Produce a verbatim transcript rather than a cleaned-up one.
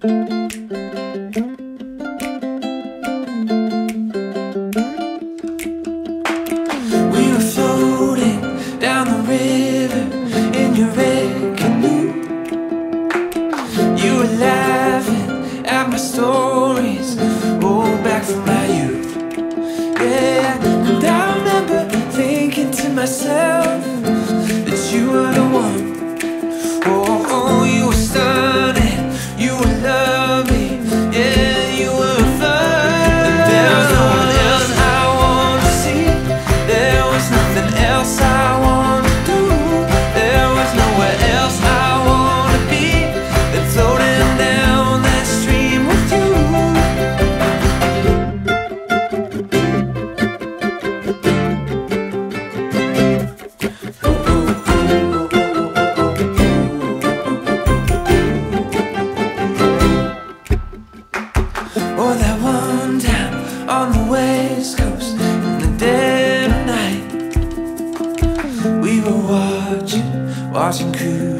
We were floating down the river in your red canoe. You were laughing at my stories, oh, back from my youth. Yeah, and I remember thinking to myself that you were the one. Oh, oh, you were stunning, you were lovely, yeah, you were fun. And there was no one else I wanted to see. There was nothing else I wanted to do. There was nowhere else I wanted to be than floating down that stream with you. Oh, that one time on the west coast in the dead of night, we were watching, watching cruise.